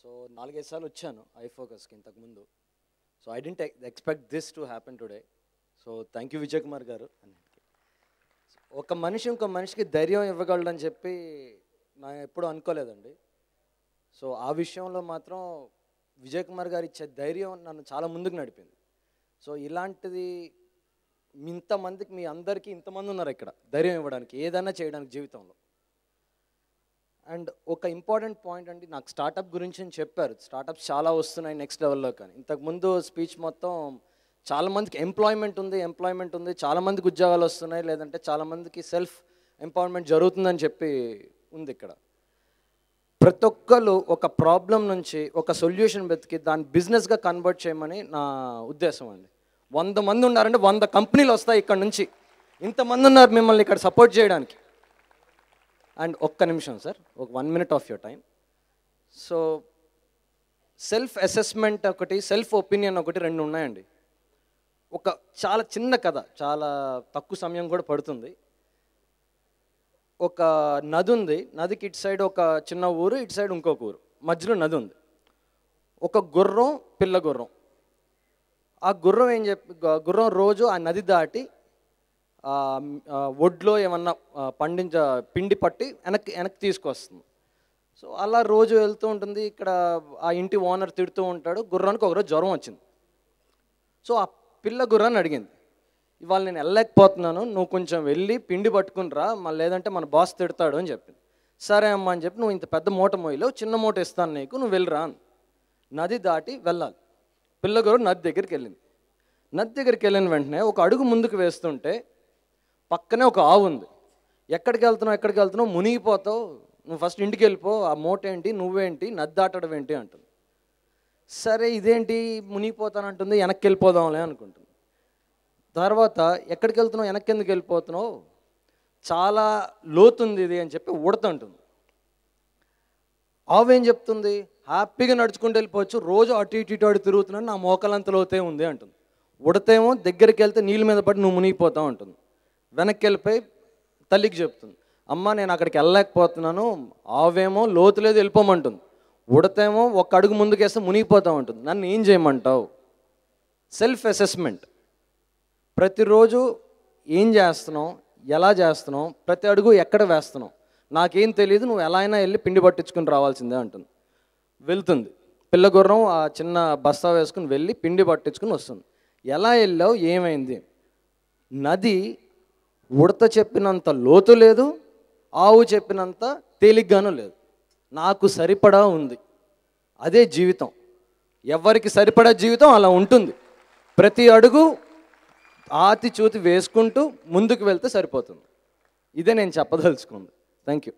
So 4-5 సార్లు వచ్చాను iFocusకి ఇంతకుముందు. So I didn't expect this to happen today. So thank you Vijay Kumar garu. ఒక మనిషి ఇంకో మనిషికి ధైర్యం ఇవ్వగలడని చెప్పి నేను ఎప్పుడూ అనుకోలేదండి. సో ఆ విషయంలో మాత్రం విజయ్ కుమార్ గారు ఇచ్చే ధైర్యం నన్ను చాలా ముందుకు నడిపింది. సో ఇలాంటిది ఇంతమందికి, మీ అందరికీ ఇంతమంది ఉన్నారు ఇక్కడ ధైర్యం ఇవ్వడానికి, ఏదైనా చేయడానికి జీవితంలో. అండ్ ఒక ఇంపార్టెంట్ పాయింట్ అండి, నాకు స్టార్టప్ గురించి చెప్పారు. స్టార్టప్స్ చాలా వస్తున్నాయి నెక్స్ట్ లెవెల్లో. కానీ ఇంతకుముందు స్పీచ్ మొత్తం చాలామందికి ఎంప్లాయ్మెంట్ ఉంది, చాలామందికి ఉద్యోగాలు వస్తున్నాయి, లేదంటే చాలామందికి సెల్ఫ్ ఎంపవర్మెంట్ జరుగుతుందని చెప్పి ఉంది. ఇక్కడ ప్రతి ఒక్కరు ఒక ప్రాబ్లం నుంచి ఒక సొల్యూషన్ వెతికి దాన్ని బిజినెస్గా కన్వర్ట్ చేయమని నా ఉద్దేశం అండి. 100 మంది ఉన్నారంటే 100 కంపెనీలు వస్తాయి ఇక్కడ నుంచి. ఇంతమంది ఉన్నారు మిమ్మల్ని ఇక్కడ సపోర్ట్ చేయడానికి. అండ్ ఒక్క నిమిషం సార్, ఒక 1 minute of your time. So self assessment ఒకటి, సెల్ఫ్ ఒపీనియన్ ఒకటి, 2 ఉన్నాయండి. ఒక చాలా చిన్న కథ, చాలా తక్కువ సమయం కూడా పడుతుంది. ఒక నది ఉంది, నదికి ఇటు సైడ్ ఒక చిన్న ఊరు, ఇటు సైడ్ ఇంకొక ఊరు, మధ్యలో నది ఉంది. ఒక గుర్రం, పిల్ల గుర్రం. ఆ గుర్రం గుర్రం రోజు ఆ నది దాటి ఒడ్లో ఏమన్నా పిండి పట్టి వెనక్కి తీసుకొస్తుంది. సో అలా రోజు వెళ్తూ ఉంటుంది. ఇక్కడ ఆ ఇంటి ఓనర్ తిడుతూ ఉంటాడు. గుర్రానికి ఒకరోజు జ్వరం వచ్చింది. సో ఆ పిల్ల గుర్రాన్ని అడిగింది, ఇవాళ నేను వెళ్ళలేకపోతున్నాను, నువ్వు కొంచెం వెళ్ళి పిండి పట్టుకుని రా, మళ్ళీ లేదంటే మన బాస్ తిడతాడు అని చెప్పింది. సరే అమ్మ అని చెప్పి, నువ్వు ఇంత పెద్ద మూట మోయలేవు, చిన్న మూట ఇస్తాను నీకు, నువ్వు వెళ్ళిరా. నది దాటి వెళ్ళాలి. పిల్ల గుర్రం నది దగ్గరికి వెళ్ళింది. నది దగ్గరికి వెళ్ళిన వెంటనే ఒక అడుగు ముందుకు వేస్తుంటే పక్కనే ఒక ఆవు ఉంది. ఎక్కడికి వెళ్తున్నావు, మునిగిపోతావు, నువ్వు ఫస్ట్ ఇంటికి వెళ్ళిపో, ఆ మూట ఏంటి, నువ్వేంటి, నది దాటడం ఏంటి అంటుంది. సరే ఇదేంటి మునిగిపోతానంటుంది, వెనక్కి వెళ్ళిపోదాంలే అనుకుంటుంది. తర్వాత ఎక్కడికి వెళ్తున్నావు, వెనక్కి ఎందుకు వెళ్ళిపోతున్నావు, చాలా లోతుంది ఇది అని చెప్పి ఉడతంటుంది. ఆవు ఏం చెప్తుంది, హ్యాపీగా నడుచుకుంటూ వెళ్ళిపోవచ్చు, రోజు అటు ఇటు తిరుగుతున్నాను, నా మోకాలంత లోతే ఉంది అంటుంది. ఉడతేమో దగ్గరికి వెళ్తే నీళ్ళ మీద పడి నువ్వు మునిగిపోతావు అంటుంది. వెనక్కి వెళ్ళిపోయి తల్లికి చెప్తుంది, అమ్మ నేను అక్కడికి వెళ్ళలేకపోతున్నాను. ఆవేమో లోతు లేదు వెళ్ళిపోమంటుంది. ఉడతేమో ఒక అడుగు ముందుకేస్తే మునిగిపోతావు ఉంటుంది. నన్ను ఏం చేయమంటావు? Self assessment. ప్రతిరోజు ఏం చేస్తున్నావు, ఎలా చేస్తున్నావు, ప్రతి అడుగు ఎక్కడ వేస్తున్నావు, నాకేం తెలియదు, నువ్వు ఎలా అయినా వెళ్ళి పిండి పట్టించుకుని రావాల్సిందే అంటుంది. వెళ్తుంది. పిల్ల గుర్రం ఆ చిన్న బస్తా వేసుకుని వెళ్ళి పిండి పట్టించుకుని వస్తుంది. ఎలా వెళ్ళావు, ఏమైంది? నది ఉడత చెప్పినంత లోతు లేదు, ఆవు చెప్పినంత తేలిగ్గానూ లేదు, నాకు సరిపడా ఉంది. అదే జీవితం. ఎవరికి సరిపడా జీవితం అలా ఉంటుంది. ప్రతి అడుగు ఆతి చూతి వేసుకుంటూ ముందుకు వెళ్తే సరిపోతుంది. ఇదే నేను చెప్పదలుచుకుంది. Thank you.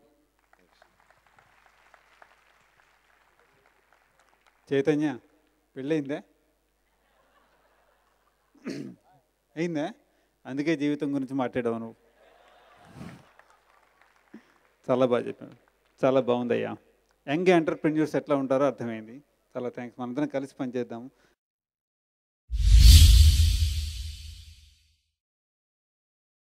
చైతన్య, పెళ్ళయిందా? అయిందా? అందుకే జీవితం గురించి మాట్లాడావు నువ్వు. చాలా బాగా చెప్పాను, చాలా బాగుందయ్యా. యంగ్ ఎంటర్ప్రెన్యూర్స్ ఎట్లా ఉంటారో అర్థమైంది. చాలా థ్యాంక్స్. మనందరం కలిసి పనిచేద్దాము.